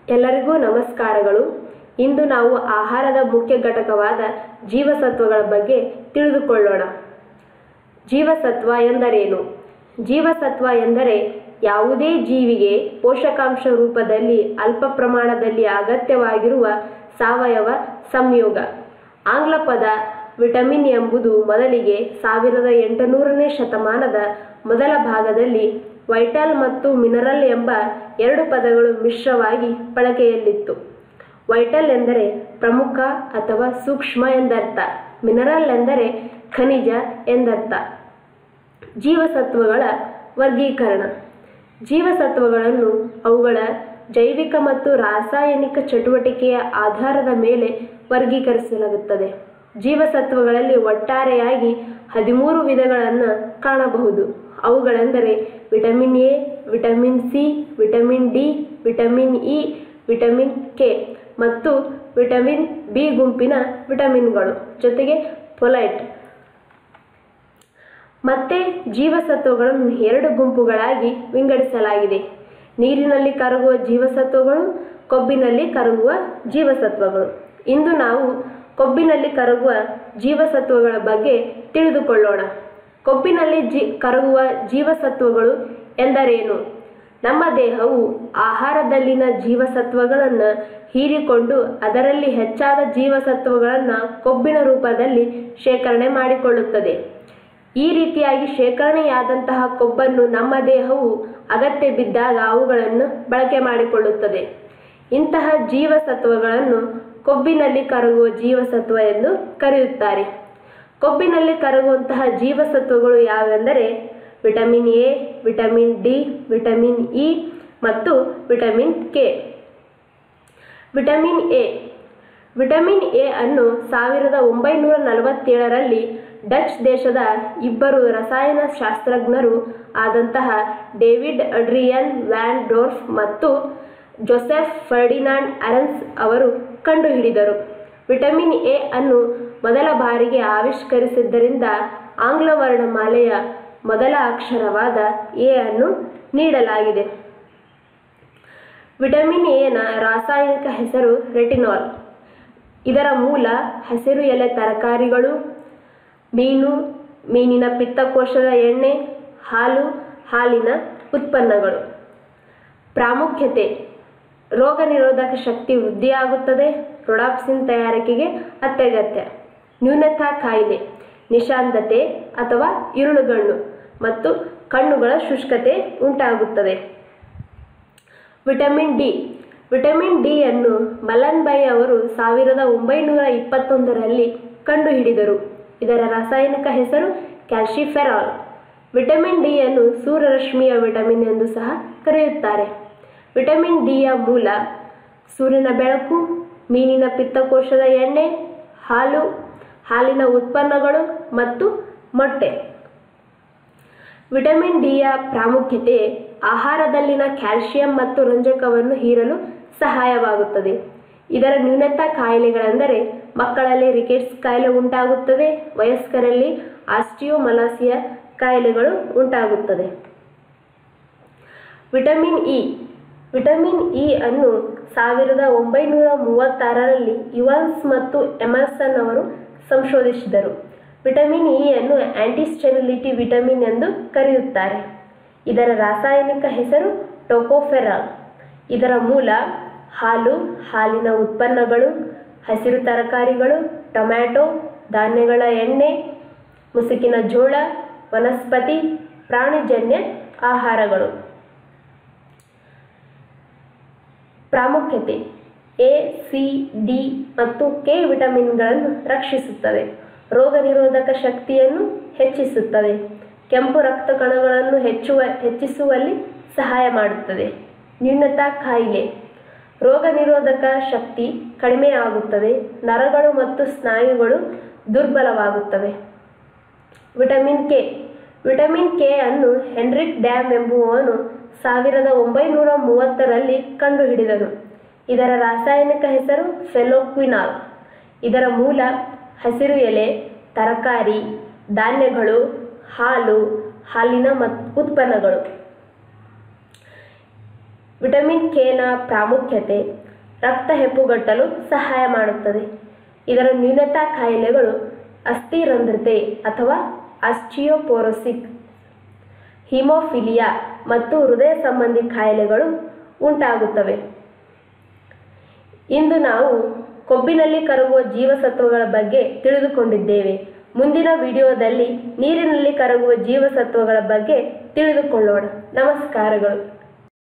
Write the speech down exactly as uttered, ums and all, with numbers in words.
ಎಲ್ಲರಿಗೂ ನಮಸ್ಕಾರಗಳು. ಇಂದು ನಾವು ಆಹಾರದ ಮುಖ್ಯ ಘಟಕವಾದ ಜೀವಸತ್ವಗಳ ಬಗ್ಗೆ ತಿಳಿದುಕೊಳ್ಳೋಣ. ಜೀವಸತ್ವ ಎಂದರೇನು? ಜೀವಸತ್ವ ಎಂದರೆ ಯಾವುದೇ ಜೀವಿಗೆ ಪೋಷಕಾಂಶ ರೂಪದಲ್ಲಿ ಅಲ್ಪ ಪ್ರಮಾಣದಲ್ಲಿ ಅಗತ್ಯವಾಗಿರುವ ಸಾವಯವ ಸಂಯೋಗ. ಆಂಗ್ಲ ಪದ ವಿಟಮಿನ್ ಎಂಬುದು ಮೊದಲಿಗೆ ಸಾವಿರದ ಎಂಟುನೂರನೇ ಶತಮಾನದ ಮೊದಲ ಭಾಗದಲ್ಲಿ ವೈಟಲ್ ಮತ್ತು ಮಿನರಲ್ ಎಂಬ ಎರಡು ಪದಗಳು ಮಿಶ್ರವಾಗಿ ಬಳಕೆಯಲ್ಲಿತ್ತು. ವೈಟಲ್ ಎಂದರೆ ಪ್ರಮುಖ ಅಥವಾ ಸೂಕ್ಷ್ಮ ಎಂದರ್ಥ, ಮಿನರಲ್ ಎಂದರೆ ಖನಿಜ ಎಂದರ್ಥ. ಜೀವಸತ್ವಗಳ ವರ್ಗೀಕರಣ. ಜೀವಸತ್ವಗಳನ್ನು ಅವುಗಳ ಜೈವಿಕ ಮತ್ತು ರಾಸಾಯನಿಕ ಚಟುವಟಿಕೆಯ ಆಧಾರದ ಮೇಲೆ ವರ್ಗೀಕರಿಸಲಾಗುತ್ತದೆ. ಜೀವಸತ್ವಗಳಲ್ಲಿ ಒಟ್ಟಾರೆಯಾಗಿ ಹದಿಮೂರು ವಿಧಗಳನ್ನು ಕಾಣಬಹುದು. ಅವುಗಳೆಂದರೆ vitamin A, vitamin C, vitamin D, vitamin E, vitamin K ಮತ್ತು ವಿಟಮಿನ್ ಬಿ ಗುಂಪಿನ ವಿಟಮಿನ್ಗಳು, ಜೊತೆಗೆ ಫೋಲೇಟ್. ಮತ್ತೆ ಜೀವಸತ್ವಗಳನ್ನು ಎರಡು ಗುಂಪುಗಳಾಗಿ ವಿಂಗಡಿಸಲಾಗಿದೆ: ನೀರಿನಲ್ಲಿ ಕರಗುವ ಜೀವಸತ್ವಗಳು, ಕೊಬ್ಬಿನಲ್ಲಿ ಕರಗುವ ಜೀವಸತ್ವಗಳು. ಇಂದು ನಾವು ಕೊಬ್ಬಿನಲ್ಲಿ ಕರಗುವ ಜೀವಸತ್ವಗಳ ಬಗ್ಗೆ ತಿಳಿದುಕೊಳ್ಳೋಣ. ಕೊಬ್ಬಿನಲ್ಲಿ ಜೀ ಕರಗುವ ಜೀವಸತ್ವಗಳು ಎಂದರೇನು? ನಮ್ಮ ದೇಹವು ಆಹಾರದಲ್ಲಿನ ಜೀವಸತ್ವಗಳನ್ನು ಹೀರಿಕೊಂಡು ಅದರಲ್ಲಿ ಹೆಚ್ಚಾದ ಜೀವಸತ್ವಗಳನ್ನು ಕೊಬ್ಬಿನ ರೂಪದಲ್ಲಿ ಶೇಖರಣೆ ಮಾಡಿಕೊಳ್ಳುತ್ತದೆ. ಈ ರೀತಿಯಾಗಿ ಶೇಖರಣೆಯಾದಂತಹ ಕೊಬ್ಬನ್ನು ನಮ್ಮ ದೇಹವು ಅಗತ್ಯ ಬಿದ್ದಾಗ ಅವುಗಳನ್ನು ಬಳಕೆ ಮಾಡಿಕೊಳ್ಳುತ್ತದೆ. ಇಂತಹ ಜೀವಸತ್ವಗಳನ್ನು ಕೊಬ್ಬಿನಲ್ಲಿ ಕರಗುವ ಜೀವಸತ್ವ ಎಂದು ಕರೆಯುತ್ತಾರೆ. ಕೊಬ್ಬಿನಲ್ಲಿ ಕರಗುವಂತಹ ಜೀವಸತ್ವಗಳು ಯಾವೆಂದರೆ vitamin A, vitamin D, vitamin E ಮತ್ತು vitamin K. Vitamin A. Vitamin A ಅನ್ನು ಸಾವಿರದ ಒಂಬೈನೂರ ನಲವತ್ತೇಳರಲ್ಲಿ ಡಚ್ ದೇಶದ ಇಬ್ಬರು ರಸಾಯನಶಾಸ್ತ್ರಜ್ಞರು ಆದಂತಹ ಡೇವಿಡ್ ಅಡ್ರಿಯನ್ ವ್ಯಾನ್ ಡೋರ್ಫ್ ಮತ್ತು ಜೋಸೆಫ್ ಫರ್ಡಿನಾಂಡ್ ಅರನ್ಸ್ ಅವರು ಕಂಡುಹಿಡಿದರು. ವಿಟಮಿನ್ ಎ ಅನ್ನು ಮೊದಲ ಬಾರಿಗೆ ಆವಿಷ್ಕರಿಸಿದ್ದರಿಂದ ಆಂಗ್ಲ ವರ್ಣಮಾಲೆಯ ಮೊದಲ ಅಕ್ಷರವಾದ ಎ ಅನ್ನು ನೀಡಲಾಗಿದೆ. ವಿಟಮಿನ್ ಎನ ರಾಸಾಯನಿಕ ಹೆಸರು ರೆಟಿನಾಲ್. ಇದರ ಮೂಲ ಹಸಿರು ಎಲೆ ತರಕಾರಿಗಳು, ಮೀನು, ಮೀನಿನ ಪಿತ್ತಕೋಶದ ಎಣ್ಣೆ, ಹಾಲು, ಹಾಲಿನ ಉತ್ಪನ್ನಗಳು. ಪ್ರಾಮುಖ್ಯತೆ: ರೋಗ ನಿರೋಧಕ ಶಕ್ತಿ ವೃದ್ಧಿಯಾಗುತ್ತದೆ, ರೊಡಾಪ್ಸಿನ್ ತಯಾರಿಕೆಗೆ ಅತ್ಯಗತ್ಯ. ನ್ಯೂನತಾ ಕಾಯಿಲೆ, ನಿಶಾಂತತೆ ಅಥವಾ ಇರುಳುಗಣ್ಣು ಮತ್ತು ಕಣ್ಣುಗಳ ಶುಷ್ಕತೆ ಉಂಟಾಗುತ್ತದೆ. Vitamin D. ವಿಟಮಿನ್ ಡಿ ಅನ್ನು ಮಲನ್ ಬೈ ಅವರು ಸಾವಿರದ ಒಂಬೈನೂರ ಇಪ್ಪತ್ತೊಂದರಲ್ಲಿ ಕಂಡುಹಿಡಿದರು. ಇದರ ರಾಸಾಯನಿಕ ಹೆಸರು ಕ್ಯಾಲ್ಸಿಫೆರಾಲ್. ವಿಟಮಿನ್ ಡಿ ಅನ್ನು ಸೂರ್ಯರಶ್ಮಿಯ ವಿಟಮಿನ್ ಎಂದು ಸಹ ಕರೆಯುತ್ತಾರೆ. ವಿಟಮಿನ್ ಡಿಯ ಮೂಲ ಸೂರ್ಯನ ಬೆಳಕು, ಮೀನಿನ ಪಿತ್ತಕೋಶದ ಎಣ್ಣೆ, ಹಾಲು, ಹಾಲಿನ ಉತ್ಪನ್ನಗಳು ಮತ್ತು ಮೊಟ್ಟೆ. ವಿಟಮಿನ್ ಡಿಯ ಪ್ರಾಮುಖ್ಯತೆ: ಆಹಾರದಲ್ಲಿನ ಕ್ಯಾಲ್ಸಿಯಂ ಮತ್ತು ರಂಜಕವನ್ನು ಹೀರಲು ಸಹಾಯವಾಗುತ್ತದೆ. ಇದರ ನ್ಯೂನತಾ ಕಾಯಿಲೆಗಳೆಂದರೆ ಮಕ್ಕಳಲ್ಲಿ ರಿಕೆಟ್ಸ್ ಕಾಯಿಲೆ ಉಂಟಾಗುತ್ತದೆ, ವಯಸ್ಕರಲ್ಲಿ ಆಸ್ಟಿಯೋಮಲಾಸಿಯಾ ಕಾಯಿಲೆಗಳು ಉಂಟಾಗುತ್ತದೆ. Vitamin E. ವಿಟಮಿನ್ ಇ ಅನ್ನು ಸಾವಿರದ ಒಂಬೈನೂರ ಮೂವತ್ತಾರರಲ್ಲಿ ಇವಾನ್ಸ್ ಮತ್ತು ಎಮರ್ಸನ್ ಅವರು ಸಂಶೋಧಿಸಿದರು. ವಿಟಮಿನ್ ಇ ಅನ್ನು ಆಂಟಿಸ್ಟೆರಿಲಿಟಿ ವಿಟಮಿನ್ ಎಂದು ಕರೆಯುತ್ತಾರೆ. ಇದರ ರಾಸಾಯನಿಕ ಹೆಸರು ಟೋಕೋಫೆರಾಲ್. ಇದರ ಮೂಲ ಹಾಲು, ಹಾಲಿನ ಉತ್ಪನ್ನಗಳು, ಹಸಿರು ತರಕಾರಿಗಳು, ಟೊಮ್ಯಾಟೊ, ಧಾನ್ಯಗಳ ಎಣ್ಣೆ, ಮುಸುಕಿನ ಜೋಳ, ವನಸ್ಪತಿ, ಪ್ರಾಣಿಜನ್ಯ ಆಹಾರಗಳು. ಪ್ರಾಮುಖ್ಯತೆ: ಎ, ಸಿ, ಡಿ ಮತ್ತು ಕೆ ವಿಟಮಿನ್ಗಳನ್ನು ರಕ್ಷಿಸುತ್ತದೆ, ರೋಗ ನಿರೋಧಕ ಶಕ್ತಿಯನ್ನು ಹೆಚ್ಚಿಸುತ್ತದೆ, ಕೆಂಪು ರಕ್ತ ಕಣಗಳನ್ನು ಹೆಚ್ಚುವ ಹೆಚ್ಚಿಸುವಲ್ಲಿ ಸಹಾಯ ಮಾಡುತ್ತದೆ. ನ್ಯೂನತಾ ಕಾಯಿಲೆ: ರೋಗ ನಿರೋಧಕ ಶಕ್ತಿ ಕಡಿಮೆಯಾಗುತ್ತದೆ, ನರಗಳು ಮತ್ತು ಸ್ನಾಯುಗಳು ದುರ್ಬಲವಾಗುತ್ತವೆ. Vitamin K. ವಿಟಮಿನ್ ಕೆ ಅನ್ನು ಹೆನ್ರಿಕ್ ಡ್ಯಾಮ್ ಎಂಬುವವನು ಸಾವಿರದ ಒಂಬೈನೂರ ಮೂವತ್ತರಲ್ಲಿ ಕಂಡುಹಿಡಿದನು. ಇದರ ರಾಸಾಯನಿಕ ಹೆಸರು ಫೆಲೋಕ್ವಿನಾಲ್. ಇದರ ಮೂಲ ಹಸಿರು ಎಲೆ, ತರಕಾರಿ, ಧಾನ್ಯಗಳು, ಹಾಲು, ಹಾಲಿನ ಉತ್ಪನ್ನಗಳು. ವಿಟಮಿನ್ ಕೆನ ಪ್ರಾಮುಖ್ಯತೆ ರಕ್ತ ಹೆಪ್ಪುಗಟ್ಟಲು ಸಹಾಯ ಮಾಡುತ್ತದೆ. ಇದರ ನ್ಯೂನತಾ ಕಾಯಿಲೆಗಳು ಅಸ್ಥಿರಂಧ್ರತೆ ಅಥವಾ ಆಸ್ಟಿಯೋಪೊರೋಸಿಸ್, ಹಿಮೋಫಿಲಿಯಾ ಮತ್ತು ಹೃದಯ ಸಂಬಂಧಿ ಕಾಯಿಲೆಗಳು ಉಂಟಾಗುತ್ತವೆ. ಇಂದು ನಾವು ಕೊಬ್ಬಿನಲ್ಲಿ ಕರಗುವ ಜೀವಸತ್ವಗಳ ಬಗ್ಗೆ ತಿಳಿದುಕೊಂಡಿದ್ದೇವೆ. ಮುಂದಿನ ವಿಡಿಯೋದಲ್ಲಿ ನೀರಿನಲ್ಲಿ ಕರಗುವ ಜೀವಸತ್ವಗಳ ಬಗ್ಗೆ ತಿಳಿದುಕೊಳ್ಳೋಣ. ನಮಸ್ಕಾರಗಳು.